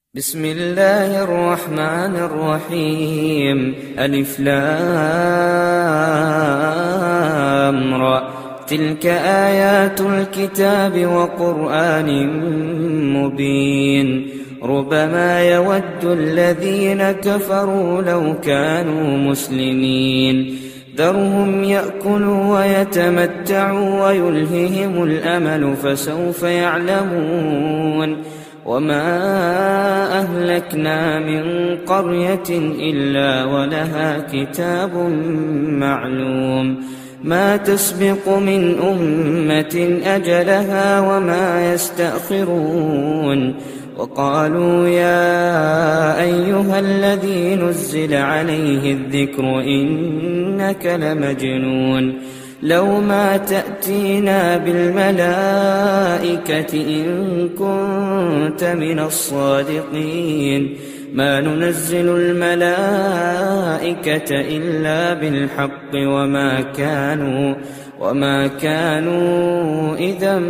بسم الله الرحمن الرحيم. ألف لام را. تلك آيات الكتاب وقرآن مبين. ربما يود الذين كفروا لو كانوا مسلمين. ذرهم يأكلوا ويتمتعوا ويلههم الأمل فسوف يعلمون. وما أهلكنا من قرية إلا ولها كتاب معلوم. ما تسبق من أمة أجلها وما يستأخرون. وقالوا يا أيها الذي نزل عليه الذكر إنك لمجنون. لو ما تأتينا بالملائكة إن كنت من الصادقين. ما ننزل الملائكة إلا بالحق وما كانوا إذا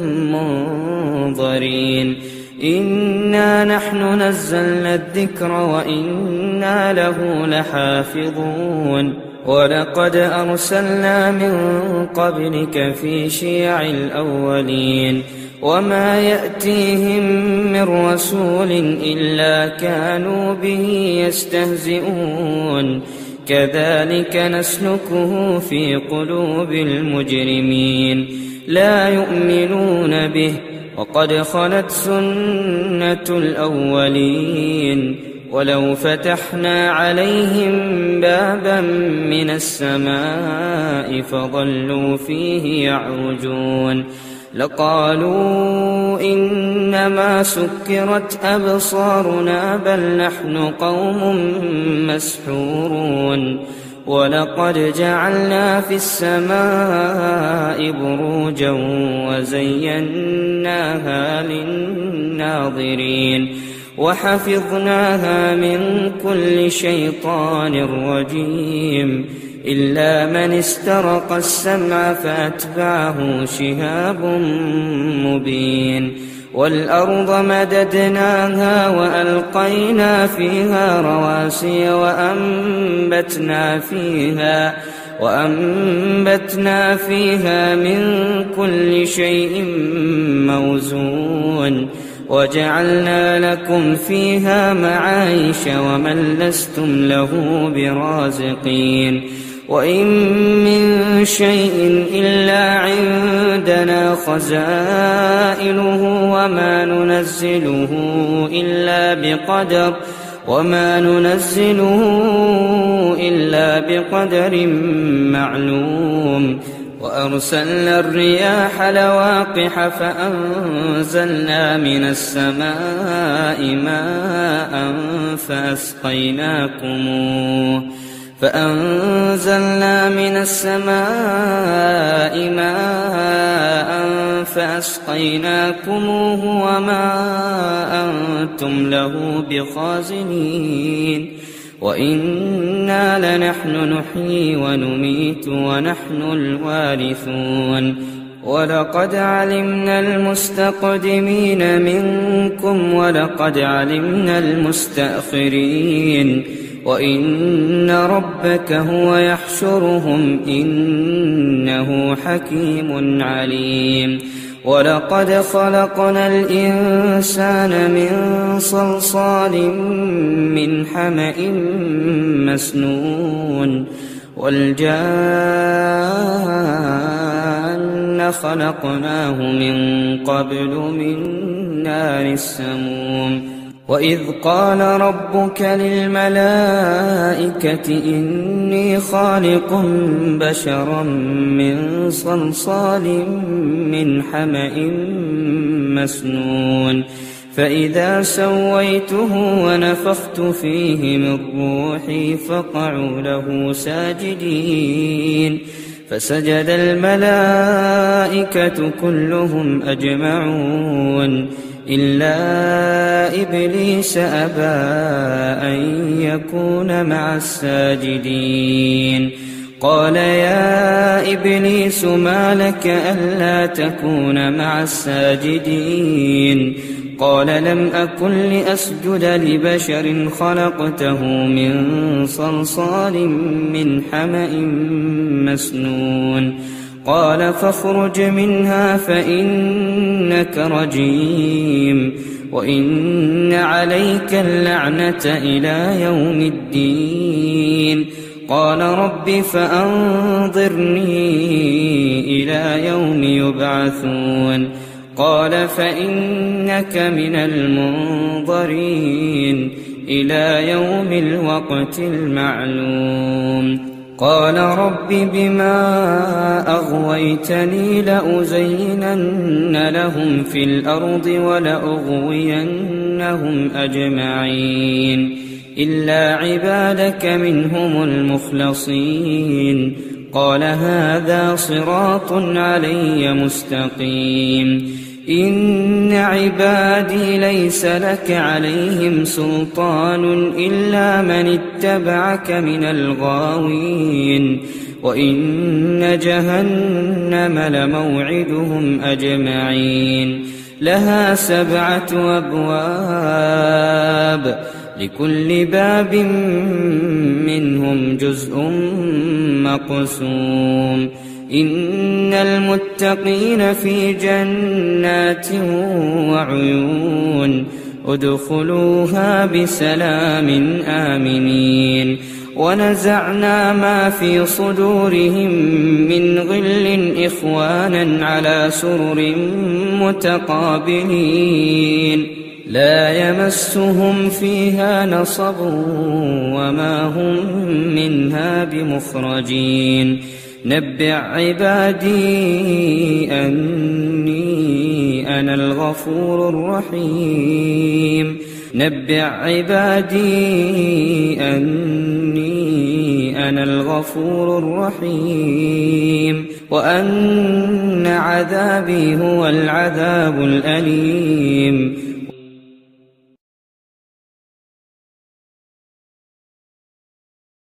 منظرين. إنا نحن نزلنا الذكر وإنا له لحافظون. ولقد أرسلنا من قبلك في شيع الأولين. وما يأتيهم من رسول إلا كانوا به يستهزئون. كذلك نسلكه في قلوب المجرمين. لا يؤمنون به وقد خلت سنة الأولين. ولو فتحنا عليهم بابا من السماء فظلوا فيه يعرجون لقالوا إنما سكرت أبصارنا بل نحن قوم مسحورون. ولقد جعلنا في السماء بروجا وزيناها للناظرين وحفظناها من كل شيطان رجيم إلا من استرق السمع فأتبعه شهاب مبين. والأرض مددناها وألقينا فيها رواسي وأنبتنا فيها من كل شيء موزون. وجعلنا لكم فيها معايش ومن لستم له برازقين. وإن من شيء إلا عندنا خزائنه وما ننزله إلا بقدر معلوم. وأرسلنا الرياح لواقح فأنزلنا من السماء ماء فأسقيناكموه وما أنتم له بخازنين. وإنا لنحن نحيي ونميت ونحن الوارثون. ولقد علمنا المستقدمين منكم ولقد علمنا المستأخرين. وإن ربك هو يحشرهم إنه حكيم عليم. ولقد خلقنا الإنسان من صلصال من حمأ مسنون. والجان خلقناه من قبل من نار السموم. وإذ قال ربك للملائكة إني خالق بشرا من صلصال من حمأ مسنون. فإذا سويته ونفخت فيه من روحي فقعوا له ساجدين. فسجد الملائكة كلهم أجمعون إلا إبليس أبى أن يكون مع الساجدين. قال يا إبليس ما لك ألا تكون مع الساجدين؟ قال لم أكن لأسجد لبشر خلقته من صلصال من حمأ مسنون قال فاخرج منها فإنك رجيم وإن عليك اللعنة إلى يوم الدين قال رب فأنظرني إلى يوم يبعثون قال فإنك من المنظرين إلى يوم الوقت المعلوم قال رب بما أغويتني لأزينن لهم في الأرض ولأغوينهم أجمعين إلا عبادك منهم المخلصين قال هذا صراط علي مستقيم إن عبادي ليس لك عليهم سلطان إلا من اتبعك من الغاوين وإن جهنم لموعدهم أجمعين لها 7 أبواب لكل باب منهم جزء مقسوم إن المتقين في جنات وعيون ادخلوها بسلام آمنين ونزعنا ما في صدورهم من غل إخوانا على سرر متقابلين لا يمسهم فيها نصب وما هم منها بمخرجين نبئ عبادي أني أنا الغفور الرحيم نبئ عبادي أني أنا الغفور الرحيم وأن عذابي هو العذاب الأليم